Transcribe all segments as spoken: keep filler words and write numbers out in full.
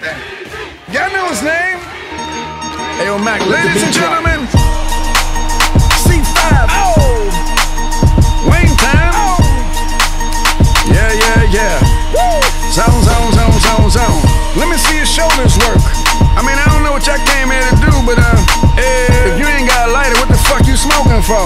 Y'all know his name? Hey, yo, Mac, ladies and gentlemen, C five. Oh, Wayne time. Oh. Yeah, yeah, yeah. Woo. Zone, zone, zone, zone, zone. Let me see your shoulders work. I mean, I don't know what y'all came here to do, but uh, if you ain't got a lighter, what the fuck you smoking for?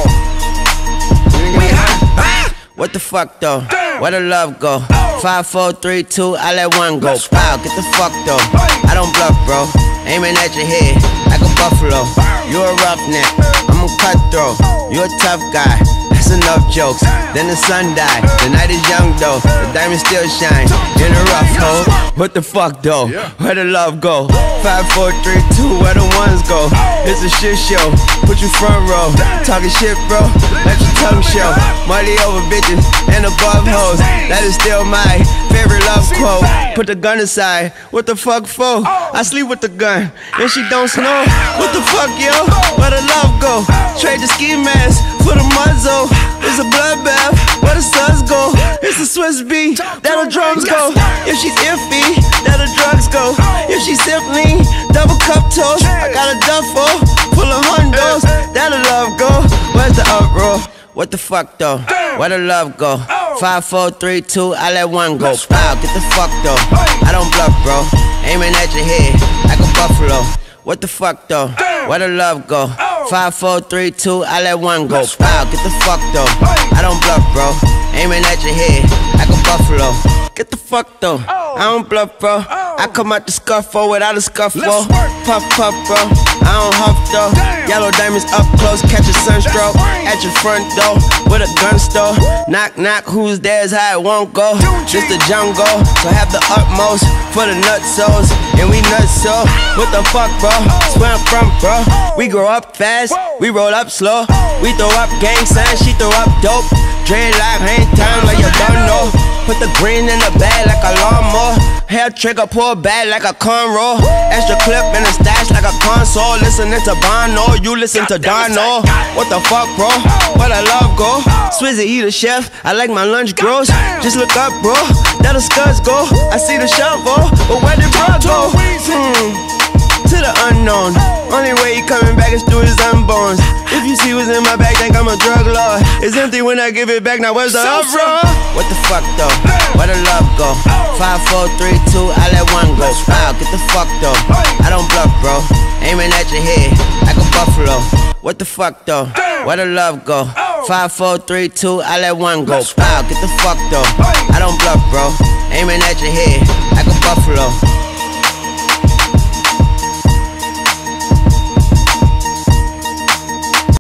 We hot. What the fuck though? Where the love go? Five, four, three, two, I let one go. Wow, get the fuck though. I don't bluff, bro. Aiming at your head like a buffalo. You a roughneck, I'm a cutthroat. You a tough guy. That's enough jokes. Then the sun died. The night is young though. The diamond still shine in a rough hole. What the fuck though? Where the love go? Five, four, three, two, where the ones go? It's a shit show. Put you front row. Talking shit, bro. Let your tongue show. Money over bitches and above hoes. That is still my favorite love quote. Put the gun aside. What the fuck for? I sleep with the gun and she don't snow. What the fuck, yo? Where the love go? Trade the ski mask for the muzzle. It's a bloodbath. Where the suns go? It's a Swiss beat. That'll drums go. If she's iffy, that'll drugs go. If she's simply double cup toast, I got a duffel full of hundos. That'll love go. Where's the uproar? What the fuck though? Where the love go? Five, four, three, two, I let one go. Wow, get the fuck though. I don't bluff, bro. Aiming at your head like a buffalo. What the fuck though? Where the love go? Five, four, three, two, I let one go. Wow, get the fuck though. I don't bluff, bro. Aiming at your head like a buffalo. Get the fuck though. I don't bluff, bro. I come out the scuffle without a scuffle. Puff, puff, bro. I don't huff though. Yellow diamonds up close, catch a sunstroke. At your front door with a gun store. Knock, knock, who's there's how it won't go. Just the jungle, so have the utmost for the nutsos. And we nuts so. What the fuck, bro? That's where I'm from, bro. We grow up fast, we roll up slow. We throw up gang signs, she throw up dope. Dreadlock, hang time like you don't know. Put the green in the bag like a lawnmower. Hair trigger, pull back like a cornrow. Extra clip in the stash like a console. Listening to Bono, you listen to Dono. What the fuck, bro? Where the love go? Swizzy, he the chef, I like my lunch gross. Just look up, bro, that the scuds go. I see the shovel, but where did bro go? Hmm. To the unknown. Only way he coming back is through his unborns. If you see what's in my bag, think I'm a drug lord. It's empty when I give it back, now where's the uproar? What the fuck though? Where the love go? Five, four, three, two, I let one go. Wow, get the fuck though. I don't bluff, bro. Aiming at your head like a buffalo. What the fuck though? Where the love go? Five, four, three, two, I let one go. Wow, get the fuck though. I don't bluff, bro. Aiming at your head like a buffalo.